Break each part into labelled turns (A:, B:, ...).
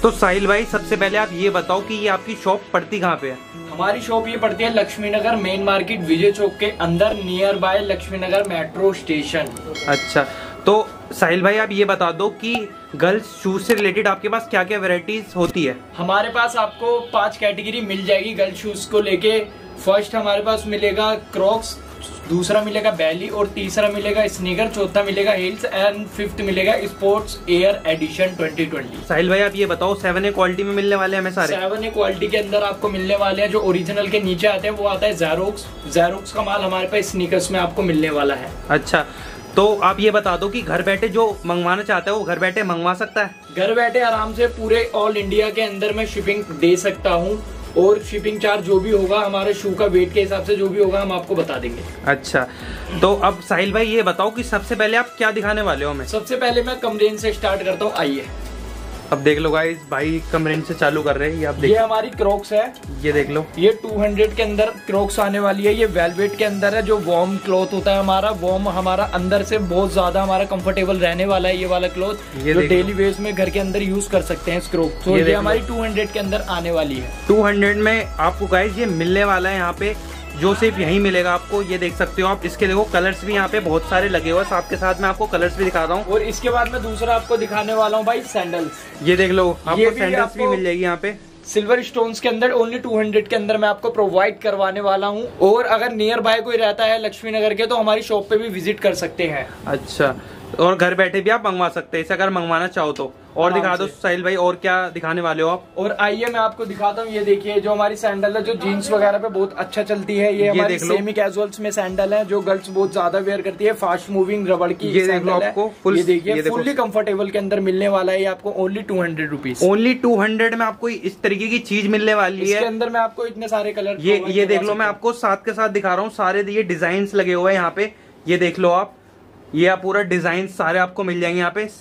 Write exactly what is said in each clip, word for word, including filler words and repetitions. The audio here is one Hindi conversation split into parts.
A: तो साहिल भाई सबसे पहले आप ये बताओ कि ये आपकी शॉप पड़ती कहाँ पे है?
B: हमारी शॉप ये पड़ती है लक्ष्मी नगर मेन मार्केट विजय चौक के अंदर, near by Laxmi Nagar metro station.
A: अच्छा, तो साहिल भाई आप ये बता दो कि गर्ल्स शूज से रिलेटेड आपके पास क्या क्या वैरायटीज होती है?
B: हमारे पास आपको पांच कैटेगरी मिल जाएगी गर्ल्स शूज को लेके। फर्स्ट हमारे पास मिलेगा क्रॉक्स, दूसरा मिलेगा बैली और तीसरा मिलेगा स्नीकर, चौथा मिलेगा हिल्स एंड फिफ्थ मिलेगा sports air edition twenty twenty.
A: Sahil भाई आप ये बताओ सेवन ए क्वालिटी में मिलने वाले हैं हमें सारे?
B: सेवन ए क्वालिटी के अंदर आपको मिलने वाले हैं। जो ओरिजिनल के नीचे आते हैं वो आता है ज़ेरोक्स। ज़ेरोक्स का माल हमारे पास स्नीकर्स में आपको मिलने वाला है।
A: अच्छा, तो आप ये बता दो कि घर बैठे जो मंगवाना चाहता है वो घर बैठे मंगवा सकता है?
B: घर बैठे आराम से पूरे ऑल इंडिया के अंदर मैं शिपिंग दे सकता हूँ, और शिपिंग चार्ज जो भी होगा हमारे शू का वेट के हिसाब से जो भी होगा हम आपको बता देंगे।
A: अच्छा, तो अब साहिल भाई ये बताओ कि सबसे पहले आप क्या दिखाने वाले हो हमें?
B: सबसे पहले मैं कम रेंज से स्टार्ट करता हूँ, आइए।
A: अब देख लो गाइस, भाई कम रेंज से चालू कर रहे हैं। ये आप देख,
B: ये हमारी क्रॉक्स है,
A: ये देख लो।
B: ये टू हंड्रेड के अंदर क्रॉक्स आने वाली है। ये वेलवेट के अंदर है, जो वार्म क्लॉथ होता है हमारा, वार्म हमारा अंदर से बहुत ज्यादा हमारा कंफर्टेबल रहने वाला है। ये वाला क्लॉथ जो डेली वेज में घर के अंदर यूज कर सकते हैं क्रॉक्स। तो ये, ये हमारी टू हंड्रेड के अंदर आने वाली है।
A: टू हंड्रेड में आपको गाइस ये मिलने वाला है यहाँ पे, जो सिर्फ यहीं मिलेगा आपको। ये देख सकते हो आप, इसके देखो कलर्स भी यहाँ पे बहुत सारे लगे हुए हैं। साथ के साथ मैं आपको कलर्स भी दिखा रहा हूँ।
B: और इसके बाद मैं दूसरा आपको दिखाने वाला हूँ भाई सैंडल्स।
A: ये देख लो, आपको सैंडल्स भी मिल जाएगी यहाँ पे
B: सिल्वर स्टोन्स के अंदर। ओनली टू हंड्रेड के अंदर मैं आपको प्रोवाइड करवाने वाला हूँ। और अगर नियर बाय कोई रहता है लक्ष्मी नगर के तो हमारी शॉप पे भी विजिट कर सकते हैं।
A: अच्छा, और घर बैठे भी आप मंगवा सकते हैं इसे अगर मंगवाना चाहो तो। और दिखा दो साहिल भाई, और क्या दिखाने वाले हो आप?
B: और आइए मैं आपको दिखाता हूँ। ये देखिए, जो हमारी सैंडल है जो जीन्स वगैरह पे बहुत अच्छा चलती है। ये, ये हमारी सेमी कैजुअल्स में सैंडल है, जो गर्ल्स बहुत ज्यादा वेयर करती है। फास्ट मूविंग रबड़ की
A: ये देख लो आपको फुल,
B: ये देखिए फुल्ली कंफर्टेबल के अंदर मिलने वाला है। ये आपको only two hundred rupees
A: only two hundred में आपको इस तरीके की चीज मिलने वाली है।
B: इसके अंदर मैं आपको इतने सारे कलर,
A: ये ये देख लो, मैं आपको साथ के साथ दिखा रहा हूँ। सारे ये डिजाइन लगे हुए हैं यहाँ पे, ये देख लो आप। ये आप पूरा डिजाइन सारे आपको मिल जाएंगे यहाँ पे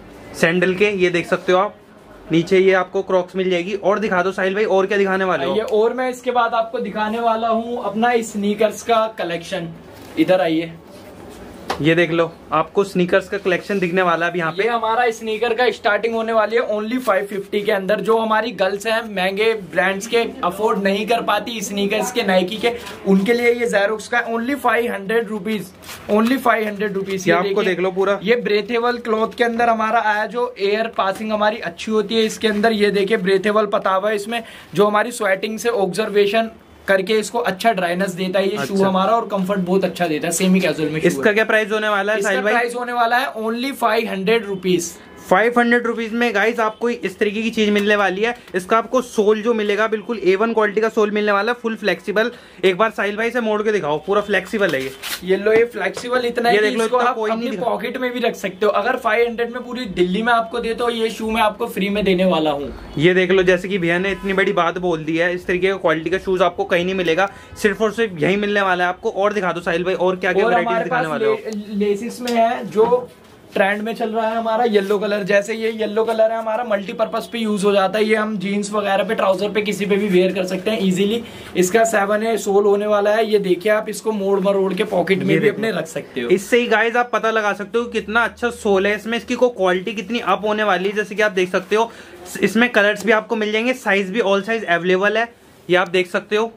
A: सैंडल के। ये देख सकते हो आप, नीचे ये आपको क्रॉक्स मिल जाएगी। और दिखा दो साहिल भाई, और क्या दिखाने वाले हो?
B: ये और मैं इसके बाद आपको दिखाने वाला हूँ अपना स्नीकर्स का कलेक्शन। इधर आइए,
A: ये देख लो, आपको स्नीकर्स का कलेक्शन दिखने वाला है यहाँ पे।
B: ये हमारा स्नीकर का स्टार्टिंग होने वाली है ओनली फाइव फिफ्टी के अंदर। जो हमारी गर्ल्स हैं महंगे ब्रांड्स के अफोर्ड नहीं कर पाती स्नीकर्स के, नाइकी के, उनके लिए ये ज़ेरोक्स का only five hundred rupees only five hundred rupees
A: ये आपको देख लो पूरा।
B: ये ब्रेथेबल क्लॉथ के अंदर हमारा आया, जो एयर पासिंग हमारी अच्छी होती है इसके अंदर। ये देखिए ब्रेथेबल पता हुआ है इसमें, जो हमारी स्वेटिंग से ऑब्जर्वेशन करके इसको अच्छा ड्राइनेस देता है ये अच्छा। शू हमारा, और कंफर्ट बहुत अच्छा देता है सेमी कैजुअल में।
A: इसका क्या प्राइस होने वाला है साहिल भाई?
B: प्राइस होने वाला है only five hundred rupees
A: five hundred rupees में गाइस आपको इस तरीके की चीज मिलने वाली है। इसका आपको सोल जो मिलेगा बिल्कुल ए वन क्वालिटी का सोल मिलने वाला है, फुल फ्लेक्सिबल। एक बार साहिल भाई से मोड़ के दिखाओ, पूरा फ्लेक्सिबल है ये।
B: ये लो, ये फ्लेक्सिबल इतना है कि इसको आप
A: कोई
B: अपनी पॉकेट में भी रख सकते हो। अगर फाइव हंड्रेड में पूरी दिल्ली में आपको दे तो ये शू मैं आपको फ्री में देने वाला हूँ।
A: ये देख लो, जैसे कि भैया ने इतनी बड़ी बात बोल दी है, इस तरीके का क्वालिटी का शूज आपको कहीं नहीं मिलेगा, सिर्फ और सिर्फ यही मिलने वाला है आपको। और दिखा दो साहिल भाई, और क्या क्या वैरायटी दिखाने वाले हो?
B: लेसिस में है, जो ट्रेंड में चल रहा है हमारा येलो कलर। जैसे ये येलो कलर है हमारा, मल्टीपर्पज पे यूज हो जाता है। ये हम जीन्स वगैरह पे, ट्राउजर पे, किसी पे भी वेयर कर सकते हैं इजीली। इसका सेवन है सोल होने वाला है। ये देखिए आप इसको मोड़ मरोड़ के पॉकेट में भी अपने रख सकते हो।
A: इससे ही गाइस आप पता लगा सकते हो कितना अच्छा सोल है इसमें, इसकी को क्वालिटी कितनी अप होने वाली है। जैसे कि आप देख सकते हो इसमें कलर्स भी आपको मिल जाएंगे, साइज भी ऑल साइज अवेलेबल है, ये आप देख सकते हो।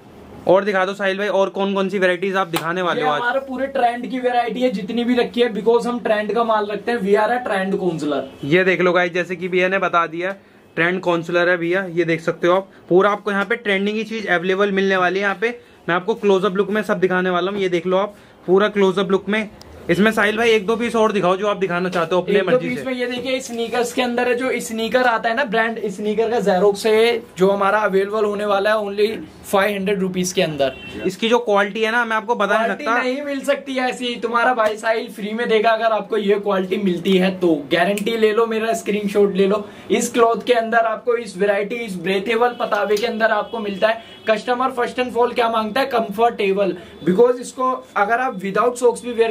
A: और दिखा दो साहिल भाई, और कौन कौन सी वैरायटीज आप दिखाने वाले हो आज?
B: हमारे पूरे ट्रेंड की वैरायटी है जितनी भी रखी है, बिकॉज हम ट्रेंड का माल रखते हैं। We are a trained counsellor.
A: ये देख लो गाइस, जैसे कि भैया ने बता दिया ट्रेंड काउंसलर है भैया। ये देख सकते हो आप, पूरा आपको यहाँ पे ट्रेंडिंग की चीज अवेलेबल मिलने वाली है। यहाँ पे मैं आपको क्लोजअप लुक में सब दिखाने वाला हूँ। ये देख लो आप, पूरा क्लोजअप लुक में। इसमें साहिल भाई एक दो पीस और दिखाओ जो आप दिखाना चाहते हो अपने मर्जी से।
B: में ये देखिए स्नीकर्स के अंदर है, जो स्नीकर आता है ना ब्रांड स्नीकर का ज़ेरोक्स है, जो हमारा अवेलेबल होने वाला है ओनली फाइव हंड्रेड रुपीज के अंदर।
A: इसकी जो क्वालिटी है ना, मैं आपको बता नहीं सकता,
B: नहीं मिल सकती ऐसी। तुम्हारा भाई साहिल फ्री में देगा अगर आपको ये क्वालिटी मिलती है तो। गारंटी ले लो, मेरा स्क्रीनशॉट ले लो। इस क्लॉथ के अंदर आपको इस वेरायटी, इस ब्रेथेबल पतावे के अंदर आपको मिलता है। कस्टमर फर्स्ट एंड फॉल क्या मांगता है? कंफर्टेबल। बिकॉज इसको अगर आप विदाउट सॉक्स भी वेयर करोगे, ये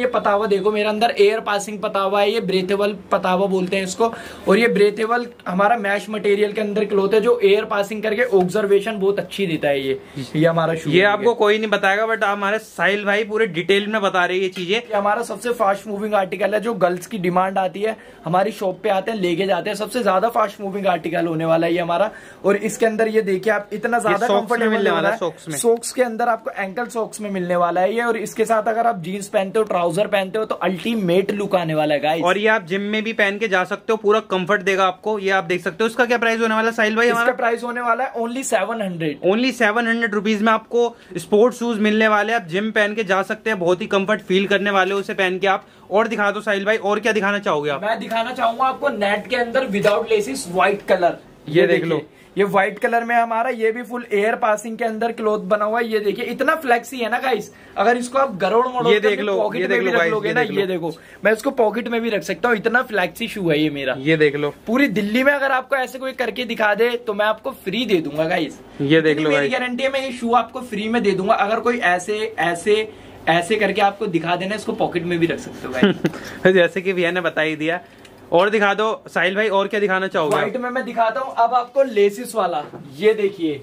B: ये पतावा देखो मेरे अंदर एयर पासिंग पतावा है, ये ब्रेथेबल पतावा बोलते हैं इसको। और ये ब्रेथेबल हमारा मैश मटेरियल के अंदर क्लॉथ है जो एयर पासिंग करके ऑब्जर्वेशन बहुत अच्छी देता है। ये ये हमारा शू,
A: ये आपको कोई नहीं बताएगा बट हमारे साहिल भाई पूरे डिटेल में बता रहे हैं ये चीजें।
B: ये हमारा सबसे फास्ट मूविंग आर्टिकल है, जो गर्ल्स की डिमांड आती है हमारी शॉप पे आते हैं लेके जाते हैं, सबसे ज्यादा फास्ट मूविंग आर्टिकल होने वाला है ये हमारा। और इसके अंदर ये देखिए आप इतना ज्यादा कंफर्टेबल मिलने वाला है, सॉक्स में, सॉक्स के अंदर आपको एंकल सॉक्स में मिलने वाला है ये। और इसके साथ अगर आप जीन्स पहनते हो, ट्राउजर पहनते हो तो अल्टीमेट लुक आने वाला है गाइस।
A: और ये आप जिम में भी पहन के जा सकते हो, पूरा कंफर्ट देगा आपको। ये आप देख सकते हो। इसका क्या प्राइस होने वाला है साहिल भाई?
B: इसका प्राइस होने वाला है only seven hundred
A: only seven hundred rupees में आपको स्पोर्ट्स शूज मिलने वाले हैं। आप जिम पहन के जा सकते हैं, बहुत ही कंफर्ट फील करने वाले हो उसे पहन के आप। और दिखा दो साहिल भाई, और क्या दिखाना चाहोगे आप?
B: मैं दिखाना चाहूंगा आपको नेट के अंदर विदाउट लेसिस व्हाइट कलर।
A: ये, ये देख लो,
B: ये व्हाइट कलर में हमारा, ये भी फुल एयर पासिंग के अंदर क्लॉथ बना हुआ है। ये देखिए इतना फ्लेक्सी है ना गाइस, अगर इसको आप गरोड़ मोड़
A: ये देख लो,
B: पॉकेट में भी रख लोगे ना, ये देखो मैं इसको पॉकेट में भी रख सकता हूँ, इतना फ्लेक्सी शू है ये मेरा।
A: ये देख लो,
B: पूरी दिल्ली में अगर आपको ऐसे कोई करके दिखा दे तो मैं आपको फ्री दे दूंगा गाइस।
A: ये देख लो,
B: मेरी गारंटी है, मैं ये शू आपको फ्री में दे दूंगा। अगर कोई ऐसे ऐसे ऐसे करके आपको दिखा देना, इसको पॉकेट में भी रख सकते हो गाइस।
A: जैसे कि भैया ने बता ही दिया। और दिखा दो साहिल भाई, और क्या दिखाना चाहोगे?
B: व्हाइट में मैं दिखाता हूँ अब आपको लेसिस वाला। ये देखिए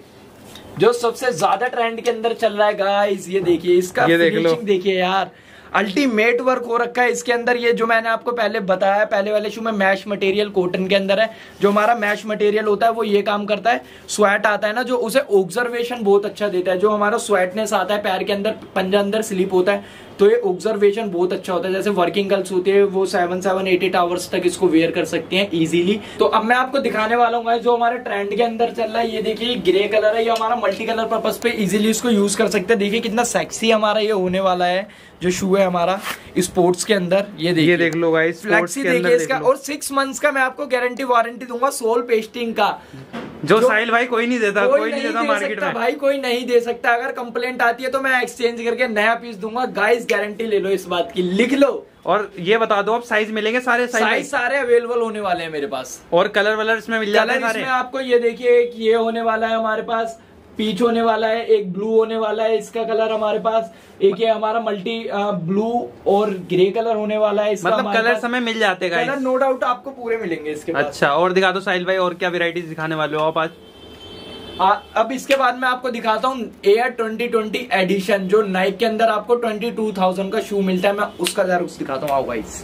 B: जो सबसे ज्यादा ट्रेंड के अंदर चल रहा है गाइस, ये देखिए इसका फिनिशिंग देखिए यार, अल्टीमेट वर्क हो रखा है इसके अंदर। ये जो मैंने आपको पहले बताया, पहले वाले शू में मैश मटेरियल कॉटन के अंदर है। जो हमारा मैश मटेरियल होता है वो ये काम करता है, स्वेट आता है ना जो, उसे ऑब्जर्वेशन बहुत अच्छा देता है। जो हमारा स्वेटनेस आता है पैर के अंदर, पंजा अंदर स्लिप होता है, तो ये ऑब्जर्वेशन बहुत अच्छा होता है। जैसे वर्किंग गर्ल्स होती है वो seven seven eight eight hours तक इसको वेयर कर सकती हैं इजीली। तो अब मैं आपको दिखाने वाला हूँ जो हमारे ट्रेंड के अंदर चल रहा है। ये देखिए ग्रे कलर है, ये हमारा मल्टी कलर पर्पस पे इजीली इसको यूज कर सकते हैं। देखिए कितना सेक्सी हमारा ये होने वाला है जो शू है हमारा स्पोर्ट्स के अंदर। ये देखिए,
A: ये देख लो गाइस,
B: फ्लेक्सी देखिए इसका। और सिक्स मंथ्स का मैं आपको गारंटी वारंटी दूंगा सोल पेस्टिंग का,
A: जो, जो साहिल भाई कोई नहीं देता, कोई, कोई नहीं देता
B: दे
A: मार्केट में
B: भाई, कोई नहीं दे सकता। अगर कंप्लेंट आती है तो मैं एक्सचेंज करके नया पीस दूंगा गाइस, गारंटी ले लो इस बात की, लिख लो।
A: और ये बता दो आप साइज मिलेंगे सारे?
B: साइज सारे अवेलेबल होने वाले हैं मेरे पास।
A: और कलर वलर इसमें मिल जाते हैं सारे?
B: इसमें आपको ये देखिए एक ये होने वाला है हमारे पास, पीच होने वाला है, एक ब्लू होने वाला है इसका कलर हमारे पास, एक ये हमारा मल्टी ब्लू और ग्रे कलर होने वाला है इसका।
A: मतलब कलर समय मिल जाते हैं
B: कलर नो डाउट आपको पूरे मिलेंगे इसके पास।
A: अच्छा, और दिखा दो साहिल भाई, और क्या वेराइटीज दिखाने वाले हो आप आज?
B: आ, अब इसके बाद मैं आपको दिखाता हूँ एयर ट्वेंटी ट्वेंटी एडिशन, जो नाइक के अंदर आपको ट्वेंटी टू थाउजेंड का शू मिलता है। मैं उसका जरा कुछ दिखाता हूँ, आओ गाइस।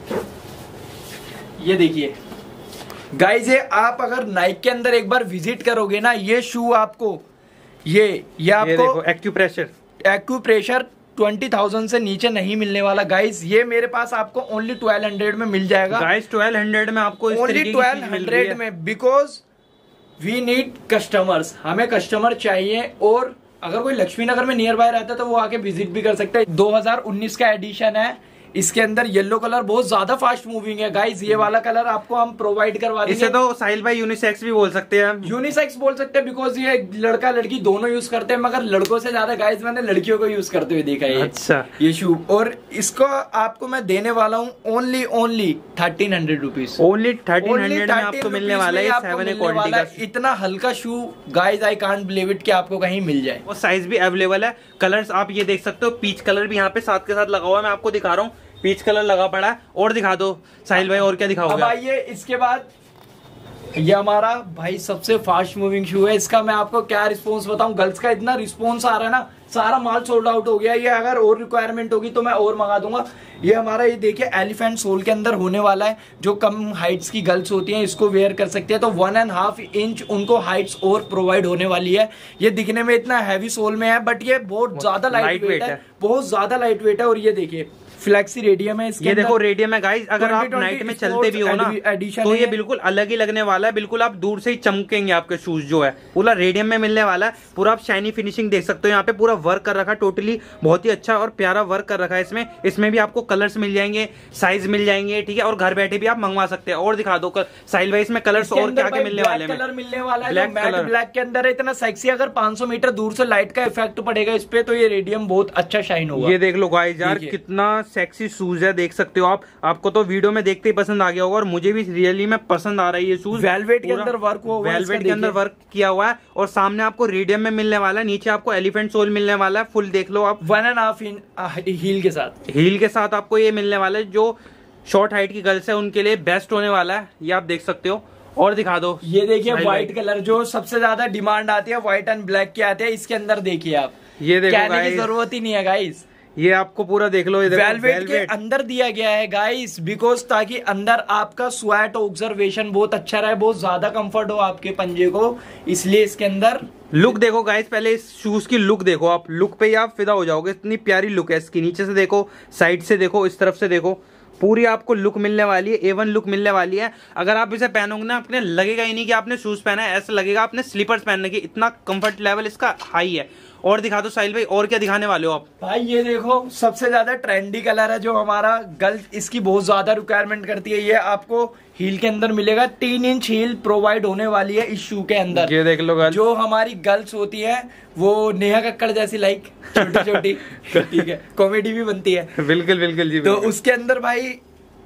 B: ये देखिए गाइस, ये आप अगर नाइक के अंदर एक बार विजिट करोगे ना, ये शू आपको ये ये आपको
A: ये देखो एक्यूप्रेशर
B: एक्यूप्रेशर ट्वेंटी थाउजेंड से नीचे नहीं मिलने वाला गाइस। ये मेरे पास आपको ओनली ट्वेल्व हंड्रेड में मिल जाएगा
A: गाइस। ट्वेल्व हंड्रेड में आपको
B: ओनली ट्वेल्व हंड्रेड में, बिकॉज वी नीड कस्टमर्स, हमें कस्टमर चाहिए। और अगर कोई लक्ष्मी नगर में नियर बाय रहता है तो वो आके विजिट भी कर सकता है। दो हज़ार उन्नीस का एडिशन है, इसके अंदर येलो कलर बहुत ज्यादा फास्ट मूविंग है गाइस। ये वाला कलर आपको हम प्रोवाइड करवा देंगे।
A: इसे तो साहिल भाई यूनिसेक्स भी बोल सकते हैं,
B: यूनिसेक्स बोल सकते हैं, बिकॉज ये लड़का लड़की दोनों यूज करते हैं, मगर लड़कों से ज्यादा गाइस मैंने लड़कियों को यूज करते हुए देखा है।
A: अच्छा,
B: ये शू, और इसको आपको मैं देने वाला हूँ only only thirteen hundred rupees
A: only thirteen hundred में आपको मिलने वाला है सेवन ए क्वालिटी का।
B: इतना हल्का shoe guys, I can't believe it कि आपको कहीं मिल जाए।
A: वो साइज भी अवेलेबल है, कलर्स आप ये देख सकते हो। पीच कलर भी यहाँ पे साथ के साथ लगा हुआ है, मैं आपको दिखा रहा हूँ, पीच कलर लगा पड़ा है। और दिखा दो साहिल भाई, और क्या दिखाओगे?
B: अब आइए इसके बाद, ये हमारा भाई सबसे फास्ट मूविंग शू है। इसका मैं आपको क्या रिस्पांस बताऊं, गर्ल्स का इतना रिस्पांस आ रहा है ना, सारा माल सोल्ड आउट हो गया। ये अगर और रिक्वायरमेंट होगी तो मैं और मंगा दूंगा। ये हमारा ये देखिए एलिफेंट सोल के अंदर होने वाला है, जो कम हाइट्स की गर्ल्स होती हैं इसको वेयर कर सकते हैं। तो वन एंड हाफ इंच उनको हाइट्स और प्रोवाइड होने वाली है। ये दिखने में इतना हैवी सोल में है, बट ये बहुत ज्यादा लाइट वेट है, बहुत ज्यादा लाइट वेट है। और ये देखिए फ्लेक्सी रेडियम है इसके,
A: ये देखो रेडियम है गाइस। अगर आप नाइट में चलते भी हो ना तो ये बिल्कुल अलग ही लगने वाला है, बिल्कुल आप दूर से ही चमकेंगे। आपके शूज जो है पूरा रेडियम में मिलने वाला है, पूरा आप शाइनी फिनिशिंग देख सकते हो। यहाँ पे पूरा वर्क कर रखा है, टोटली बहुत ही अच्छा और प्यारा वर्क कर रखा है इसमें। इसमें भी आपको कलर्स मिल जाएंगे, साइज मिल जाएंगे, ठीक है। और घर बैठे भी आप मंगवा सकते हैं। और दिखा दो साहिल भाई इसमें कलर्स और क्या क्या मिलने वाले हैं?
B: कलर मिलने वाला है ब्लैक कलर, ब्लैक के अंदर इतना सेक्सी। अगर पांच सौ मीटर दूर से लाइट का इफेक्ट पड़ेगा इस पे तो ये रेडियम बहुत अच्छा शाइन होगा।
A: ये देख लो गाइस यार, कितना सेक्सी शूज है, देख सकते हो आप। आपको तो वीडियो में देखते ही पसंद आ गया होगा और मुझे भी रियली में पसंद आ रहा है ये शूज।
B: वेलवेट के अंदर वर्क हुआ हुआ है,
A: वेलवेट के अंदर वर्क किया हुआ है और सामने आपको रेडियम में मिलने वाला है, नीचे आपको एलिफेंट सोल मिलने वाला है। फुल देख लो आप,
B: वन एंड हाफ हील के साथ
A: हील के साथ आपको ये मिलने वाला है। जो शॉर्ट हाइट की गर्ल्स है उनके लिए बेस्ट होने वाला है, ये आप देख सकते हो। और दिखा दो,
B: ये देखिए व्हाइट कलर जो सबसे ज्यादा डिमांड आती है, व्हाइट एंड ब्लैक की आती है। इसके अंदर देखिए आप,
A: ये देखो
B: कहने की जरूरत ही नहीं है गाइस,
A: ये आपको पूरा देख लो।
B: वेलवेट के अंदर दिया गया है गाइस, बिकॉज ताकि अंदर आपका स्वेट ऑब्जर्वेशन बहुत अच्छा रहे, बहुत ज्यादा कंफर्ट हो आपके पंजे को, इसलिए इसके अंदर
A: लुक देखो गाइस। पहले इस शूज की लुक देखो आप, लुक पे ही आप फिदा हो जाओगे, इतनी प्यारी लुक है इसकी। नीचे से देखो, साइड से देखो, इस तरफ से देखो, पूरी आपको लुक मिलने वाली है, एवन लुक मिलने वाली है। अगर आप इसे पहनोगे ना, आपने लगेगा ही नहीं कि आपने शूज पहना है, ऐसा लगेगा आपने स्लीपर्स पहनने की, इतना कंफर्ट लेवल इसका हाई है। और दिखा दो साहिल भाई, और क्या दिखाने वाले हो आप?
B: भाई ये देखो, सबसे ज्यादा ट्रेंडी कलर है जो हमारा गर्ल इसकी बहुत ज्यादा रिक्वायरमेंट करती है। ये आपको हील के अंदर मिलेगा, तीन इंच हील प्रोवाइड होने वाली है इस शू के अंदर।
A: ये देख लो गर्ल्स,
B: जो हमारी गर्ल्स होती है वो नेहा कक्कड़ जैसी, लाइक छोटी छोटी, ठीक है, कॉमेडी भी बनती है।
A: बिल्कुल बिल्कुल जी।
B: तो उसके अंदर भाई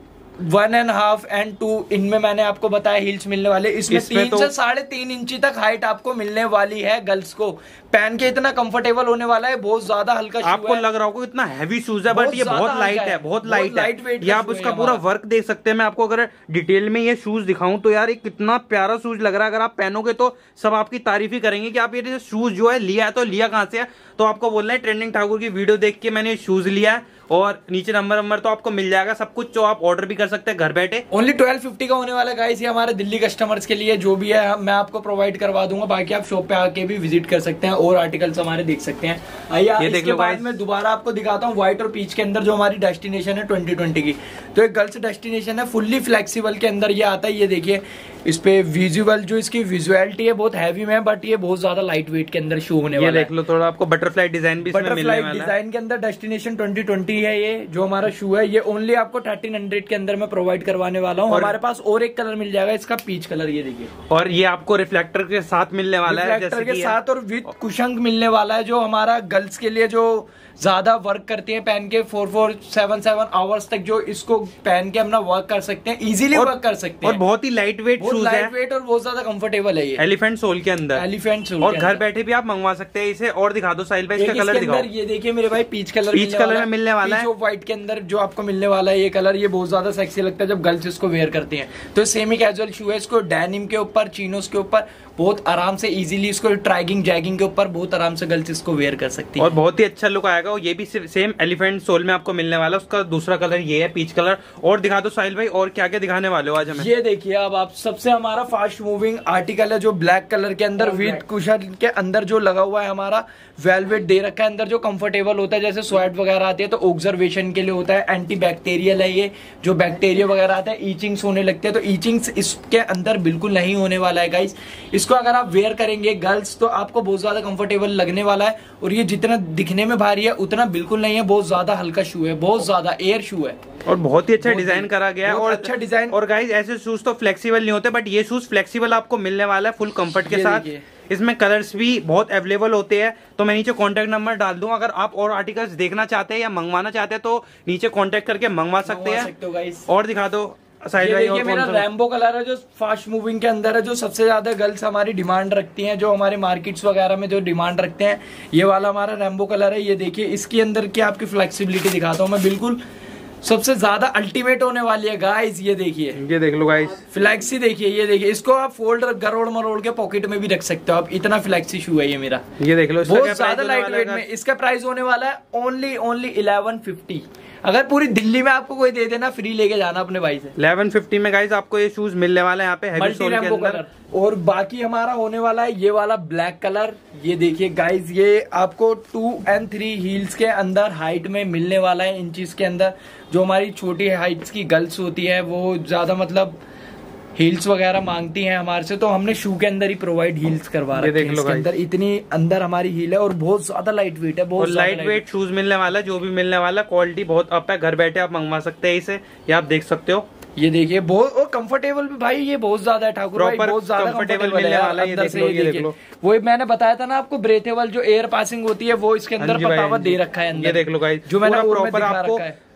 B: one and half and two इनमें मैंने आपको बताया हील्स मिलने वाले। इसमें, इसमें तीन तो... से साढ़े तीन इंची तक हाइट आपको मिलने वाली है। गर्ल्स को पहन के इतना कंफर्टेबल होने वाला है, बहुत ज्यादा हल्का शू है।
A: आपको लग रहा होगा इतना हैवी शूज है, बट ये बहुत लाइट है, बहुत लाइट है। ये आप उसका पूरा वर्क देख सकते हैं। मैं आपको अगर डिटेल में ये शूज दिखाऊं तो यार ये कितना प्यारा शूज लग रहा है। अगर आप पहनोगे तो सब आपकी तारीफ ही करेंगे कि आप ये शूज जो है लिया है तो लिया कहां से है। तो आपको बोलना है ट्रेंडिंग ठाकुर की वीडियो देख के मैंने शूज लिया है, और नीचे नंबर नंबर तो आपको मिल जाएगा सब कुछ, जो आप ऑर्डर भी कर सकते हैं घर बैठे।
B: ओनली ट्वेल्व फिफ्टी का होने वाला गाइस, ये हमारे दिल्ली कस्टमर्स के लिए जो भी है मैं आपको प्रोवाइड करवा दूंगा। बाकी आप शॉप पे आके भी विजिट कर सकते हैं और आर्टिकल्स हमारे देख सकते हैं। आइए इसके बाद में दोबारा आपको दिखाता हूँ व्हाइट और पीच के अंदर जो हमारी डेस्टिनेशन है ट्वेंटी ट्वेंटी की। तो एक गर्ल्स डेस्टिनेशन है, फुल्ली फ्लेक्सिबल के अंदर ये आता है। ये देखिए इस पे विजुअल जो इसकी विजुअलिटी है बहुत हैवी में, बट ये बहुत ज्यादा लाइट वेट के अंदर शो होने वाला है।
A: देख लो थोड़ा आपको बटरफ्लाई डिजाइन भी इसमें मिलने वाला है।
B: बटरफ्लाई डिजाइन के अंदर डेस्टिनेशन ट्वेंटी ट्वेंटी है। ये जो हमारा शू है ये ओनली आपको थर्टीन हंड्रेड के अंदर मैं प्रोवाइड करवाने वाला हूँ। हमारे पास और एक कलर मिल जाएगा, इसका पीच कलर, ये देखिए।
A: और ये आपको रिफ्लेक्टर के साथ मिलने वाला है,
B: रिफ्लेक्टर के साथ और विद कुशंग मिलने वाला है, जो हमारा गर्ल्स के लिए जो ज्यादा वर्क करती हैं पहन के, four four seven seven hours तक जो इसको पहन के अपना वर्क कर सकते हैं, इजीली वर्क कर सकते हैं।
A: और बहुत ही लाइट वेट शूज है,
B: लाइट वेट और बहुत ज्यादा कंफर्टेबल है ये,
A: एलिफेंट सोल के अंदर,
B: एलिफेंट सोल।
A: और घर बैठे भी आप मंगवा सकते हैं इसे। और दिखा दो साहिल भाई, इसका कलर दिखाओ।
B: ये देखिए मेरे भाई, पीच कलर,
A: पीच कलर में मिलने वाला है।
B: व्हाइट के अंदर जो आपको मिलने वाला है ये कलर, ये बहुत ज्यादा सेक्सी लगता है जब गर्ल्स इसको वेयर करती हैं। तो सेमी कैजुअल शू है, इसको डेनिम के ऊपर, चिनोस के ऊपर बहुत आराम से इजीली, इसको ट्रैगिंग जैगिंग के ऊपर बहुत आराम से गर्ल्स इसको वेयर कर सकती है
A: और बहुत ही अच्छा लुक आएगा। ये भी सेम एलिफेंट सोल में आपको मिलने वाला है, उसका दूसरा कलर ये है, पीच कलर। और दिखा दो साहिल भाई, और क्या क्या दिखाने वाले हो आज हमें?
B: ये देखिए अब आप, सबसे हमारा फास्ट मूविंग आर्टिकल है जो ब्लैक कलर के अंदर विद कुशन के अंदर जो लगा हुआ है, हमारा वेलवेट दे रखा है अंदर, जो कंफर्टेबल होता है। जैसे स्वेट वगैरह आती है तो ऑब्जर्वेशन के लिए होता है, एंटी बैक्टीरियल है ये, जो बैक्टीरिया वगैरह आता है ईचिंग्स होने लगते हैं तो ईचिंग्स इसके अंदर बिल्कुल नहीं होने वाला है गाइस। इसको अगर आप वेयर करेंगे गर्ल्स तो आपको बहुत ज्यादा कंफर्टेबल लगने वाला है। और ये जितना दिखने में भारी है उतना बिल्कुल नहीं है, बहुत ज्यादा हल्का शू है, बहुत ज्यादा एयर शू है
A: और बहुत ही अच्छा डिजाइन करा गया है। और
B: अच्छा डिजाइन।
A: और गाइस ऐसे शूज तो फ्लेक्सिबल नहीं होते, बट ये शूज फ्लेक्सिबल आपको मिलने वाला है फुल कंफर्ट के साथ। इसमें कलर्स भी बहुत अवेलेबल होते हैं, तो मैं नीचे कांटेक्ट नंबर डाल दूं। अगर आप और आर्टिकल्स देखना चाहते हैं या मंगवाना चाहते हैं तो नीचे कांटेक्ट करके मंगवा सकते हैं। और दिखा दो साइड भाई,
B: ये मेरा रैम्बो कलर है जो फास्ट मूविंग के अंदर है, जो सबसे ज्यादा गर्ल्स हमारी डिमांड रखती हैं, जो हमारे मार्केट्स वगैरह में जो डिमांड रखते हैं, ये वाला हमारा रैम्बो कलर है। ये देखिए इसके अंदर की आपकी फ्लेक्सिबिलिटी दिखाता हूँ मैं, बिल्कुल सबसे ज्यादा अल्टीमेट होने वाली है गाइस। ये देखिए,
A: ये देख लो गाइस,
B: फ्लेक्सी देखिए, ये देखिए, इसको आप फोल्ड गरोड़ मरोड़ के पॉकेट में भी रख सकते हो आप, इतना फ्लेक्सी शू है ये मेरा।
A: ये देख लो,
B: बहुत ज्यादा लाइट वेट में। इसका प्राइस होने वाला है ओनली ओनली इलेवन फिफ्टी। अगर पूरी दिल्ली में आपको कोई दे देना, फ्री लेके जाना अपने भाई से।
A: इलेवन फिफ्टी में गाइस आपको ये शूज मिलने वाला है यहाँ पे,
B: मल्टी रैम्बो कलर। और बाकी हमारा होने वाला है ये वाला ब्लैक कलर। ये देखिए गाइस, ये आपको टू एंड थ्री हील्स के अंदर हाइट में मिलने वाला है, इंचेस के अंदर। जो हमारी छोटी हाइट्स की गर्ल्स होती है वो ज्यादा मतलब हील्स वगैरह मांगती हैं हमारे से, तो हमने शू के अंदर ही प्रोवाइड हील्स करवा रखी है। इसके अंदर इतनी अंदर हमारी हील है और बहुत ज्यादा लाइट वेट है, बहुत
A: लाइट वेट शूज मिलने वाला है। जो भी मिलने वाला, क्वालिटी बहुत अप है, घर बैठे आप मंगवा सकते हैं इसे, ये आप देख सकते हो।
B: ये देखिए बहुत, और कंफर्टेबल भी भाई ये बहुत ज्यादा है ठाकुर भाई, बहुत ज्यादा कंफर्टेबल मिलने वाला है। अंदर से ये देखिए, वो मैंने बताया था ना आपको, ब्रेथेबल जो एयर पासिंग होती है वो इसके अंदर बतावा दे रखा है अंदर।
A: ये देख लो गाइस,
B: जो मैंने प्रॉपर आपको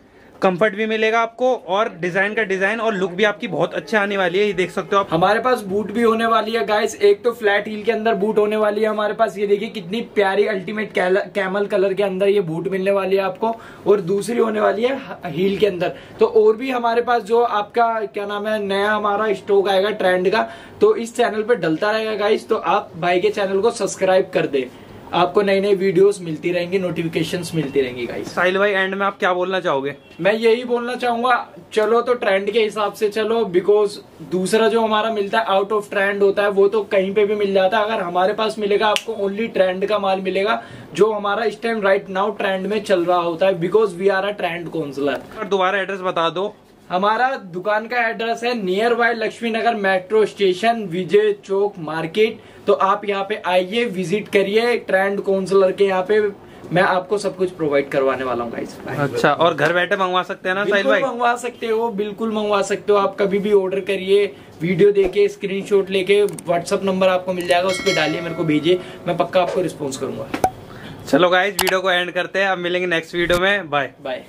A: कंफर्ट भी मिलेगा आपको और डिजाइन का डिजाइन और लुक भी आपकी बहुत अच्छी आने वाली है। ये देख सकते हो आप।
B: हमारे पास बूट भी होने वाली है गाइस, एक तो फ्लैट हील के अंदर बूट होने वाली है हमारे पास। ये देखिए कितनी प्यारी अल्टीमेट कैमल कलर के अंदर ये बूट मिलने वाली है आपको, और दूसरी होने वाली है हील के अंदर। तो और भी हमारे पास जो आपका क्या नाम है नया हमारा स्टॉक आएगा ट्रेंड का, तो इस चैनल पे डलता रहेगा गाइस। तो आप भाई के चैनल को सब्सक्राइब कर दे, आपको नई नई वीडियोस मिलती रहेंगी, नोटिफिकेशंस मिलती रहेंगी गाइस।
A: साहिल भाई एंड में आप क्या बोलना चाहोगे?
B: मैं यही बोलना चाहूंगा, चलो तो ट्रेंड के हिसाब से चलो, बिकॉज दूसरा जो हमारा मिलता है आउट ऑफ ट्रेंड होता है, वो तो कहीं पे भी मिल जाता है। अगर हमारे पास मिलेगा आपको ओनली ट्रेंड का माल मिलेगा, जो हमारा इस टाइम राइट नाउ ट्रेंड में चल रहा होता है, because we are a trained counsellor.
A: दोबारा एड्रेस बता दो।
B: हमारा दुकान का एड्रेस है near by Laxmi Nagar metro station, Vijay Chowk market. तो आप यहाँ पे आइए, विजिट करिए, ट्रेंड काउंसलर के यहाँ पे मैं आपको सब कुछ प्रोवाइड करवाने वाला हूँ गाइस।
A: अच्छा, और घर बैठे मंगवा सकते हैं ना साहिल भाई?
B: मंगवा सकते हो, बिल्कुल मंगवा सकते हो। आप कभी भी ऑर्डर करिए, वीडियो देके स्क्रीनशॉट लेके व्हाट्सएप नंबर आपको मिल जाएगा, उस पर डालिए, मेरे को भेजिए, मैं पक्का आपको रिस्पॉन्स करूंगा।
A: चलो गाइस, वीडियो को एंड करते हैं, अब मिलेंगे नेक्स्ट वीडियो में। Bye
B: bye.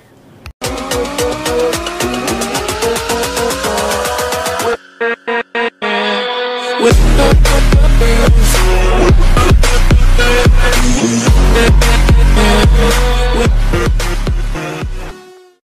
C: With